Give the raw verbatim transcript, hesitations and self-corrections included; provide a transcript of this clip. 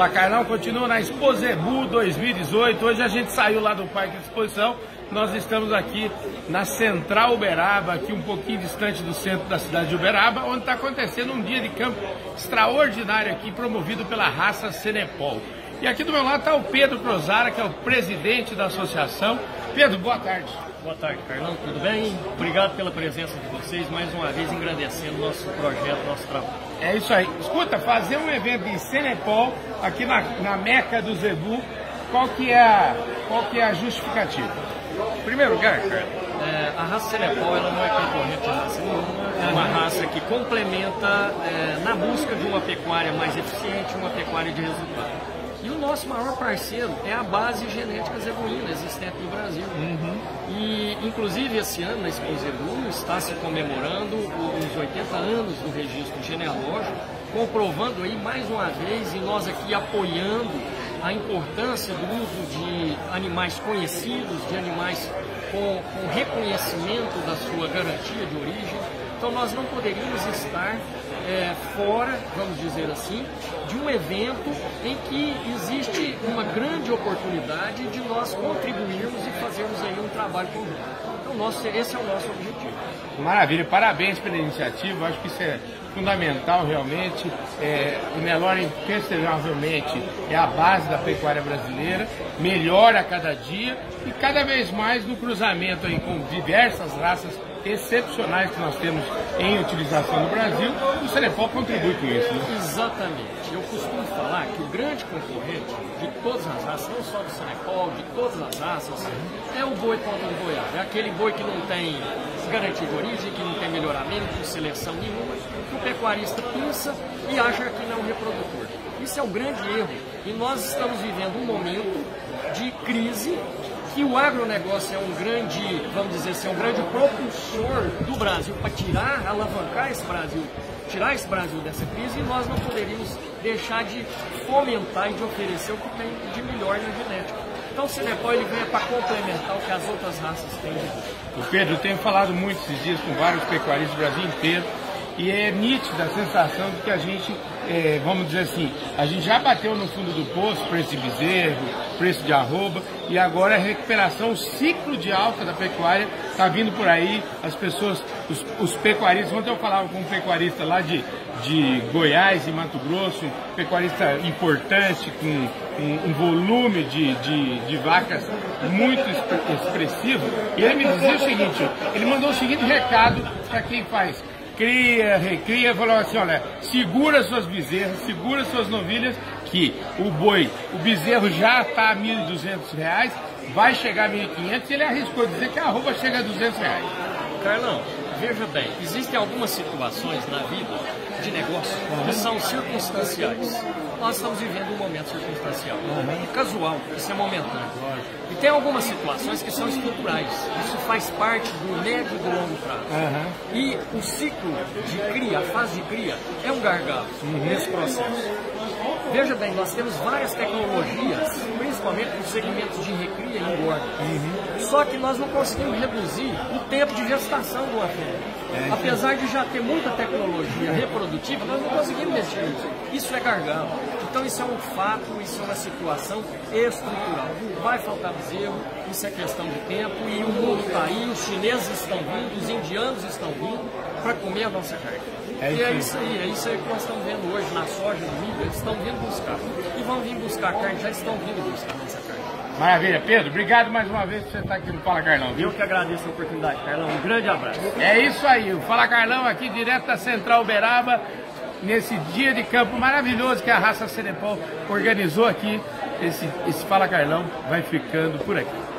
Fala Carlão, continua na Expo Zebu dois mil e dezoito. Hoje a gente saiu lá do Parque de Exposição. Nós estamos aqui na Central Uberaba, aqui um pouquinho distante do centro da cidade de Uberaba, onde está acontecendo um dia de campo extraordinário aqui, promovido pela raça Cenepol. E aqui do meu lado está o Pedro Crozara, que é o presidente da associação. Pedro, boa tarde. Boa tarde, Carlão, tudo bem? Obrigado pela presença de vocês, mais uma vez agradecendo o nosso projeto, nosso trabalho. É isso aí. Escuta, fazer um evento de Cenepol aqui na, na Meca do Zebu, qual que é a, qual que é a justificativa? Em primeiro lugar, cara, é, a raça Cenepol ela não é concorrente à raça nenhuma, é uma raça que complementa é, na busca de uma pecuária mais eficiente, uma pecuária de resultado. E o nosso maior parceiro é a base genética zebuína existente no Brasil. Uhum. E, inclusive, esse ano na Expo Zebu está se comemorando os oitenta anos do registro genealógico, comprovando aí mais uma vez, e nós aqui apoiando a importância do uso de animais conhecidos, de animais com, com reconhecimento da sua garantia de origem. Então nós não poderíamos estar é, fora, vamos dizer assim, de um evento em que existe uma grande oportunidade de nós contribuirmos e fazermos aí um trabalho conjunto. Então nosso, esse é o nosso objetivo. Maravilha, parabéns pela iniciativa, acho que isso é fundamental realmente. É, o Nelore, inquestionavelmente, é a base da pecuária brasileira, melhora a cada dia e cada vez mais no cruzamento aí com diversas raças excepcionais que nós temos em utilização no Brasil, o Cenepol contribui com isso, né? Exatamente. Eu costumo falar que o grande concorrente de todas as raças, não só do Cenepol, de todas as raças, é o boi ponta do Goiás. É aquele boi que não tem garantia de origem, que não tem melhoramento, seleção nenhuma, que o pecuarista pensa e acha que não é um reprodutor. Isso é um grande erro. E nós estamos vivendo um momento de crise, que o agronegócio é um grande, vamos dizer assim, um grande propulsor do Brasil para tirar, alavancar esse Brasil, tirar esse Brasil dessa crise, e nós não poderíamos deixar de fomentar e de oferecer o que tem de melhor na genética. Então o Cenepol ele vem para complementar o que as outras raças têm. O Pedro, eu tenho falado muito esses dias com vários pecuaristas do Brasil inteiro, e é nítida a sensação de que a gente, é, vamos dizer assim, a gente já bateu no fundo do poço, preço de bezerro, preço de arroba, e agora a recuperação, o ciclo de alta da pecuária está vindo por aí. As pessoas, os, os pecuaristas, ontem eu falava com um pecuarista lá de, de Goiás e Mato Grosso, um pecuarista importante, com um, um volume de, de, de vacas muito expressivo, e ele me dizia o seguinte, ele mandou o seguinte recado para quem faz cria, recria, falou assim, olha, segura suas bezerras, segura suas novilhas, que o boi, o bezerro já está a mil e duzentos reais, vai chegar a mil e quinhentos, e ele arriscou dizer que a arroba chega a duzentos reais. Carlão, veja bem, existem algumas situações na vida de negócio que são circunstanciais. Nós estamos vivendo um momento circunstancial, uhum. casual, isso é momentâneo. E tem algumas situações que são estruturais, isso faz parte do médio e do longo prazo. Uhum. E o ciclo de cria, a fase de cria, é um gargalo uhum. nesse processo. Veja bem, nós temos várias tecnologias, principalmente nos segmentos de recria e engorda. Uhum. Só que nós não conseguimos reduzir o tempo de gestação do fêmea. É, Apesar de já ter muita tecnologia reprodutiva, nós não conseguimos mexer nisso. Isso é gargalo. Então isso é um fato, isso é uma situação estrutural. Vai faltar bezerro, isso é questão de tempo, e o mundo está aí, os chineses estão vindo, os indianos estão vindo para comer a nossa carne. É e é isso aí, é isso aí que nós estamos vendo hoje na soja, no milho, eles estão vindo buscar. E vão vir buscar carne, já estão vindo buscar a nossa carne. Maravilha, Pedro, obrigado mais uma vez por você estar aqui no Fala Carlão. Viu? Eu que agradeço a oportunidade, Carlão, um grande abraço. É isso aí, o Fala Carlão aqui direto da Central Uberaba, nesse dia de campo maravilhoso que a raça Cenepol organizou aqui. Esse, esse Fala Carlão vai ficando por aqui.